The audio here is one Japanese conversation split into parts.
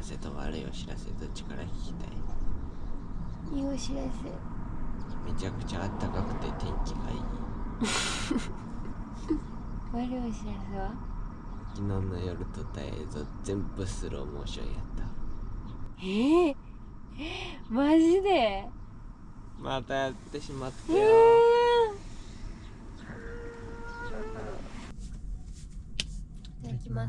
せと悪いお知らせどっちから聞きたい？ いいお知らせ。 めちゃくちゃあったかくて天気がいい。 悪いお知らせは？ 昨日の夜撮った映像全部スローモーションやった。 マジで？ またやってしまったよ。 いただきます。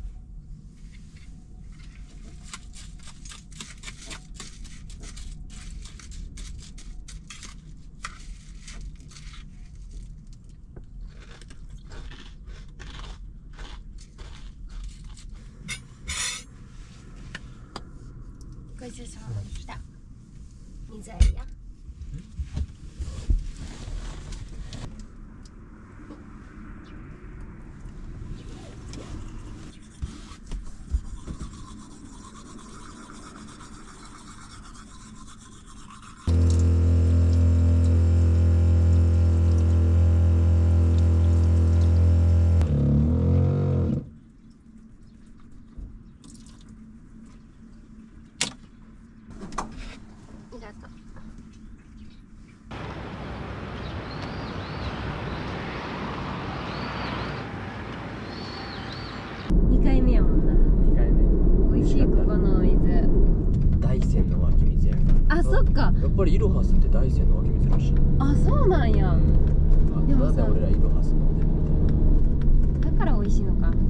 ごちそうさまでした。水ありや。2回目やもんな。 2回目。 美味しいここのお水。 大山の湧き水やから。 あ、そっか。 やっぱりイロハスって大山の湧き水らしい。 あ、そうなんや。でもさ、 ただで俺らイロハス飲んでるみたいな。 だから美味しいのか。あ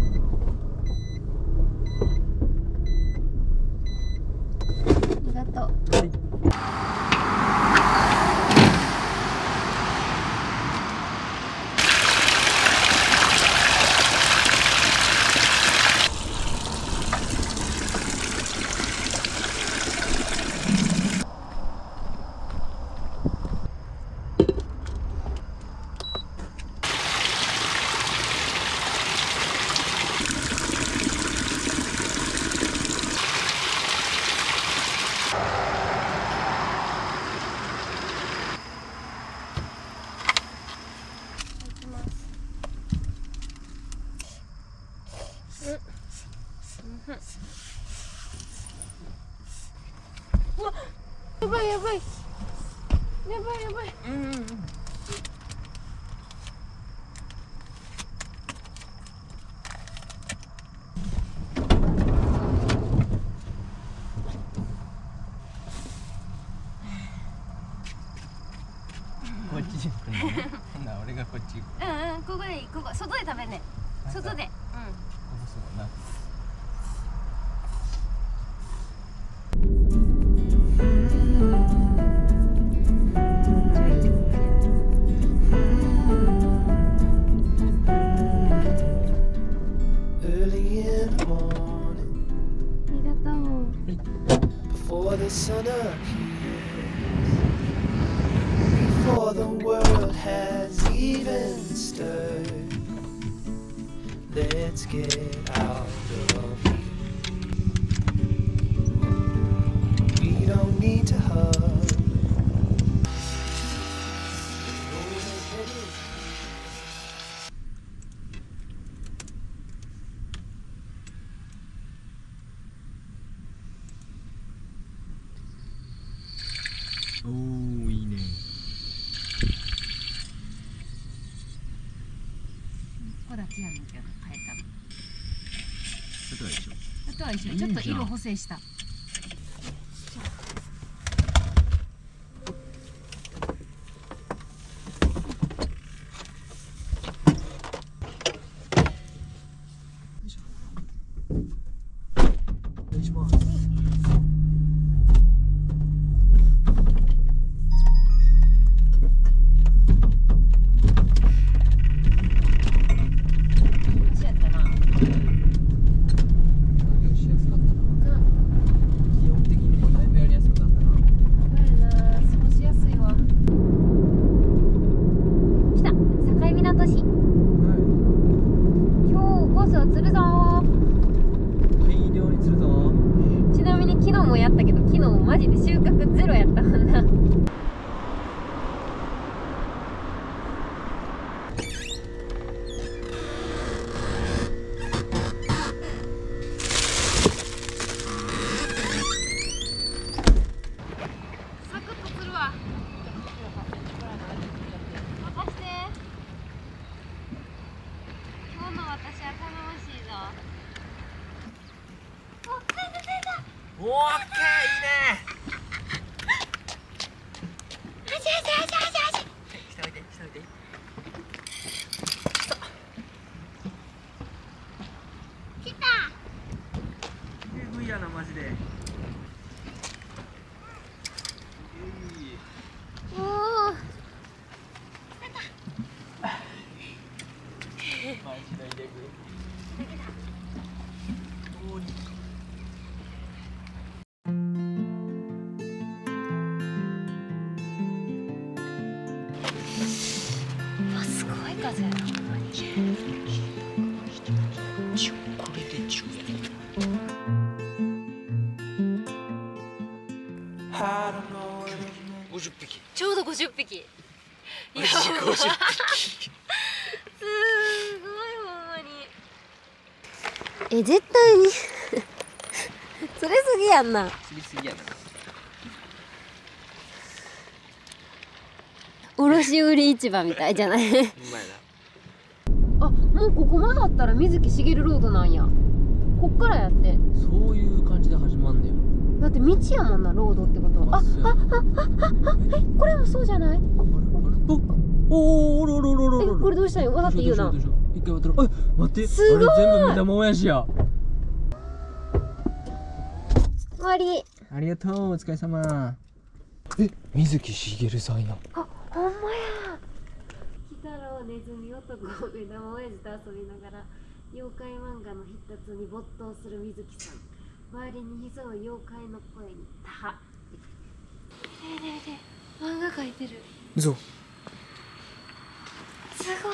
りがとう。うわ、やばいやばいやばいやばい。 こっちに来るの？ほんなら俺がこっち行く。 ここでいい、ここ外で食べんね。外で。 ここそうな。 The sun appears before the world has even stirred. Let's get out of here. We don't need to hug. おー、いいね。 ここだけやねんけど変えたの。 あとは一緒。 あとは一緒。ちょっと色補正した。 お願いします。 風やな、ほんまに。 これで10 I don't know what it meant. 50匹。 ちょうど50匹。いや、 マジ50匹。 すごい、ほんまに。絶対に釣れすぎやんな。 釣りすぎやな。 卸売市場みたいじゃない？ うまいな。 あ、もうここまであったら水木しげるロードなんや。こっからやって。 そういう感じで始まんねよ。 だって道やもんな、ロードってことは。これもそうじゃない？ おお、おろろろろろ。 これどうしたんよ、渡っていいよな。 一回渡ろう。あ、待って。 すごい。 あれ全部目玉親父や。 終わり。 ありがとう、お疲れ様。水木しげるさんや。 あ、ほんまや。鬼太郎ネズミ男目玉親父と遊びながら妖怪漫画の必達に没頭する水木さん。周りに潜む妖怪の声にタハ。見て見て見て、漫画描いてる。 嘘。 すごい。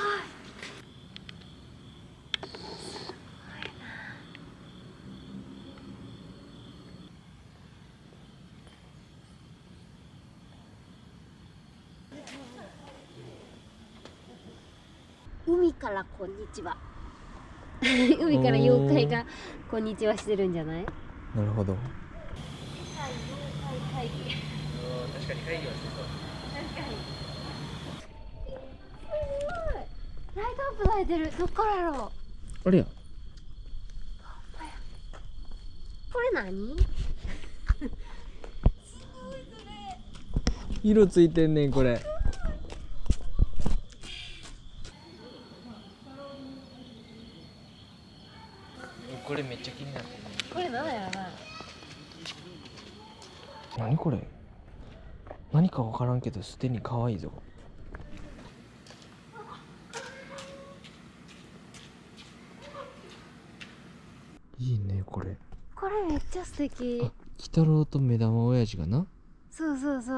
海からこんにちは。海から妖怪がこんにちはしてるんじゃない？ なるほど。 世界妖怪会議。 確かに会議はしてそう。 確かに。すごい。ライトアップされてる。どっからやろう。 あれや。 これ何？ 色ついてんねんこれ。これめっちゃ気になってる。 これ何やろな。 何これ。何かわからんけどすでに可愛いぞ。いいねこれ。 これめっちゃ素敵。 あ、鬼太郎と目玉親父がな。 そうそうそう。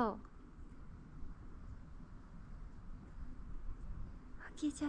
開けちゃった。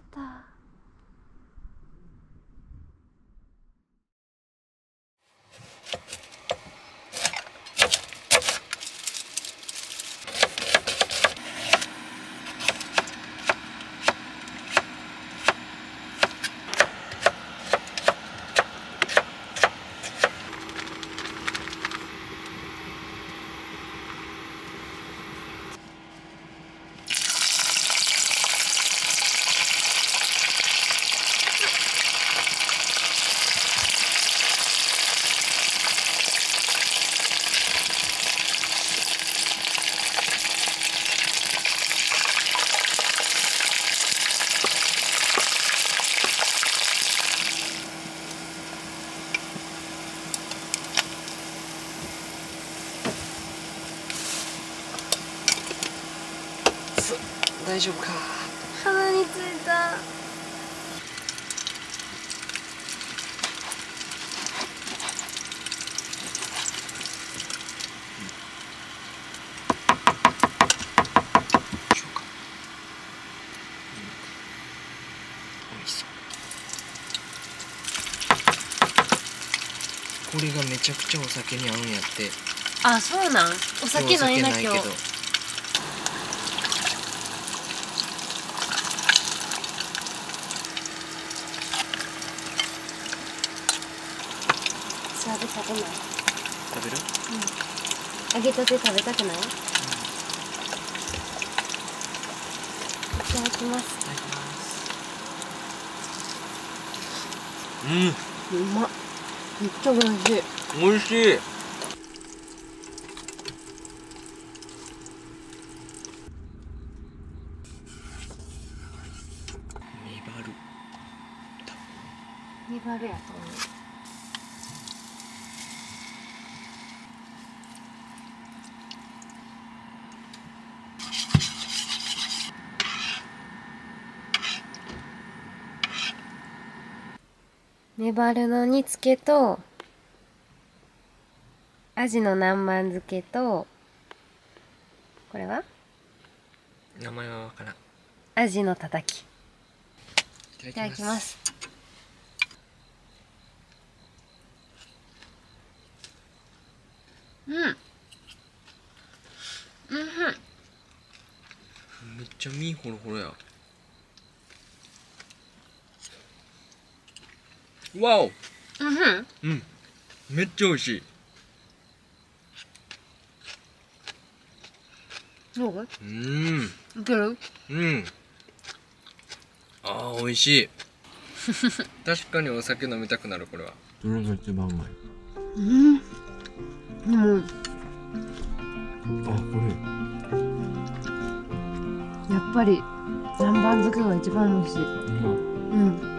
大丈夫か。 鼻についた。 これがめちゃくちゃお酒に合うんやって。 あ、そうなん。お酒ないな今日。 けど。 食べない。 食べる？ 揚げたて食べたくない？いただきます。 いただきます。 うまっ。めっちゃ美味しい。 美味しい。 メバルやと思う。メバルの煮付けとアジの南蛮漬けとこれは名前はわからん。 アジのたたき。 いただきます。うん。うん。 めっちゃ身ホロホロや。わお。うん。めっちゃ美味しい。 どう？いける？ ああ、美味しい。確かにお酒飲みたくなる、これは。どれが一番うまい？ でもあ、これやっぱり南蛮漬けが一番美味しい。うん。